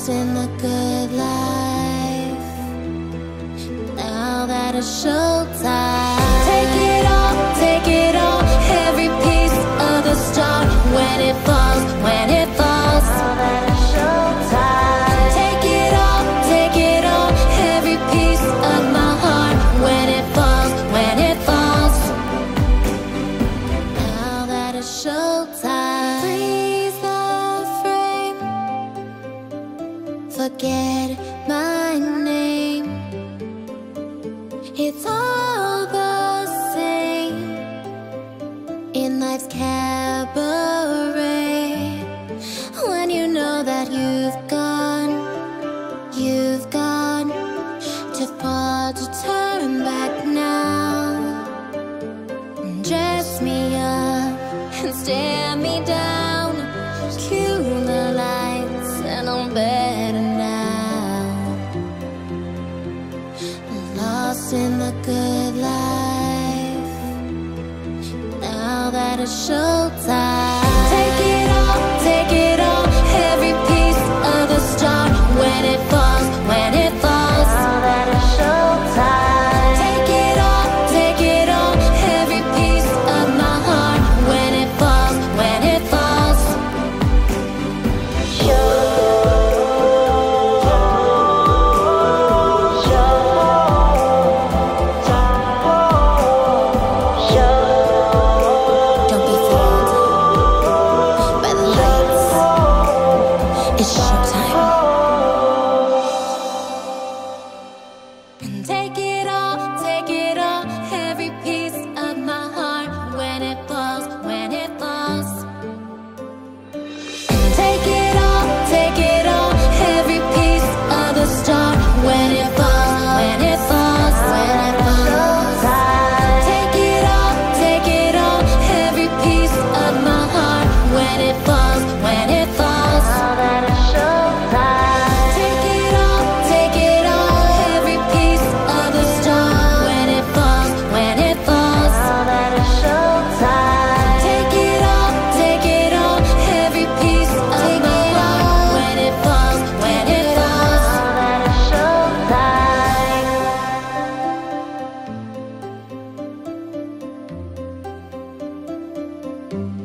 lost in the good life. Now that it's showtime. Take it all, every piece of the star. When it falls, when it falls. Now that it's showtime. Take it all, every piece of my heart. When it falls, when it falls. Now that it's showtime. Freeze the frame. Forget my name. It's all the same in life's cabaret. When you know that you've gone too far to turn back now. Dress me up and stare me down. Cue the lights and I'm better now. Lost in the good life. Now that it's showtime. Take it all, every piece of the star. When it falls, when it falls. Now that it's showtime. Take it all, every piece of my heart. When it falls, when it falls. Don't be fooled by the lights. It's showtime. And take it all, every piece of my heart. When it falls, when it falls. And take it all, every piece of the star. When it falls, when it falls, when it falls. Take it all, every piece of my heart. When it falls, when it falls. Now that it's showtime. Take it all, every piece of the star. When it falls, when it falls. Now that it's showtime. Take it all, every piece of my heart. When it falls, when it falls. Now that it's showtime.